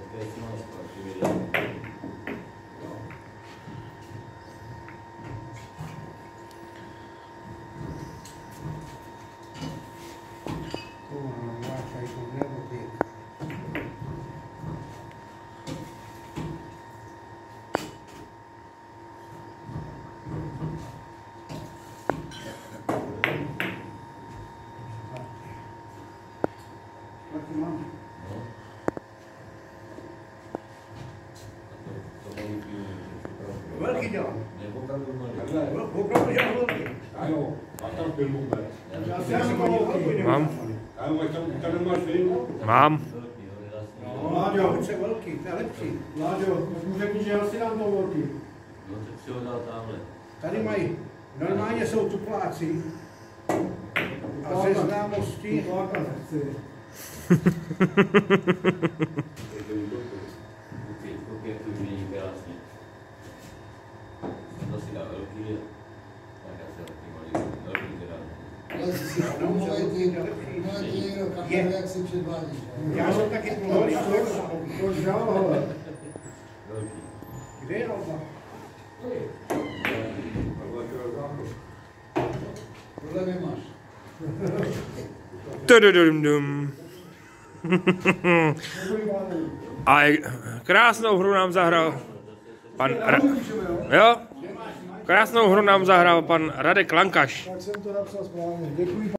Velký dělám. Opravdu dělám velký. Ano, a tam filmu bude. Já jsem ani velký nemám. Mám. Ano, tam nemáš filmu? Mám. Láďo, hoď velký, to je lepší. Láďo, tak mu řekni, že já si dám to velký. No tak si ho dal tamhle. Tady mají, normálně jsou tupláci. A ze známosti. Tupláka nechci. Koukej, jak to už není krásně. Jsem to si dal velký. Tak já se taky malý. Velký teda. Ale si promluvej ty kamery, jak si předvádíš. Já jsem taky dlouhý. To žál, hele. Velký. Kde je Alba? Tohle nemáš. Tudududum. A krásnou hru nám zahrál pan jo? Krásnou hru nám zahrál pan Radek Lankaš. Tak jsem to napsal správně. Děkuji.